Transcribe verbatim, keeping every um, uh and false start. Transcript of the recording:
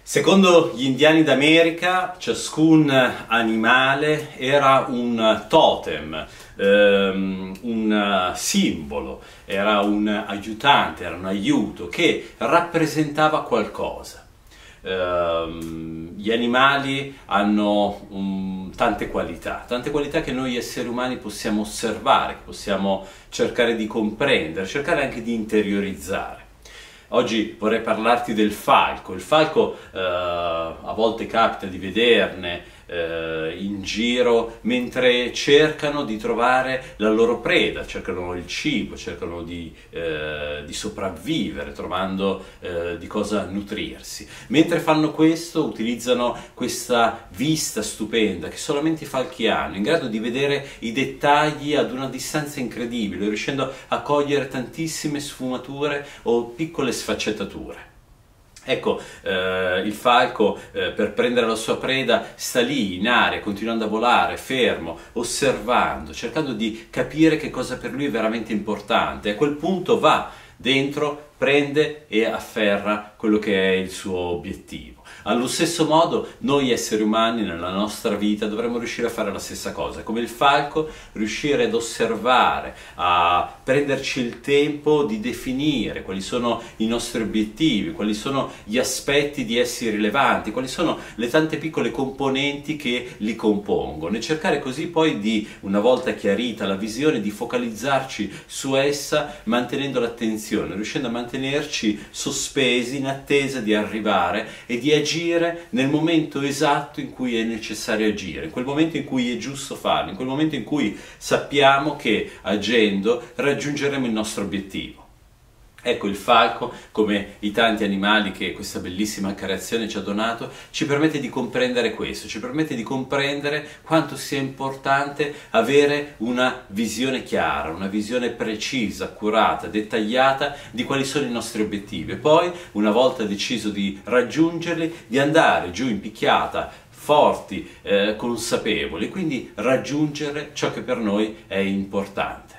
Secondo gli indiani d'America, ciascun animale era un totem, ehm, un simbolo, era un aiutante, era un aiuto che rappresentava qualcosa. Uh, gli animali hanno um, tante qualità, tante qualità che noi esseri umani possiamo osservare, che possiamo cercare di comprendere, cercare anche di interiorizzare. Oggi vorrei parlarti del falco. Il falco uh, a volte capita di vederne uh, in giro mentre cercano di trovare la loro preda, cercano il cibo, cercano di, uh, di sopravvivere, trovando uh, di cosa nutrirsi. Mentre fanno questo, utilizzano questa vista stupenda che solamente i falchi hanno, in grado di vedere i dettagli ad una distanza incredibile, riuscendo a cogliere tantissime sfumature o piccole sfaccettature. Ecco, eh, il falco eh, per prendere la sua preda sta lì in aria, continuando a volare, fermo, osservando, cercando di capire che cosa per lui è veramente importante. A quel punto va dentro, prende e afferra quello che è il suo obiettivo. Allo stesso modo noi esseri umani nella nostra vita dovremmo riuscire a fare la stessa cosa, come il falco, riuscire ad osservare, a prenderci il tempo di definire quali sono i nostri obiettivi, quali sono gli aspetti di essi rilevanti, quali sono le tante piccole componenti che li compongono e cercare così poi di, una volta chiarita la visione, di focalizzarci su essa mantenendo l'attenzione, riuscendo a mantenerci sospesi in attesa di arrivare e di agire nel momento esatto in cui è necessario agire, in quel momento in cui è giusto farlo, in quel momento in cui sappiamo che agendo raggiungeremo il nostro obiettivo. Ecco, il falco, come i tanti animali che questa bellissima creazione ci ha donato, ci permette di comprendere questo, ci permette di comprendere quanto sia importante avere una visione chiara, una visione precisa, accurata, dettagliata di quali sono i nostri obiettivi. E poi, una volta deciso di raggiungerli, di andare giù in picchiata, forti, eh, consapevoli, quindi raggiungere ciò che per noi è importante.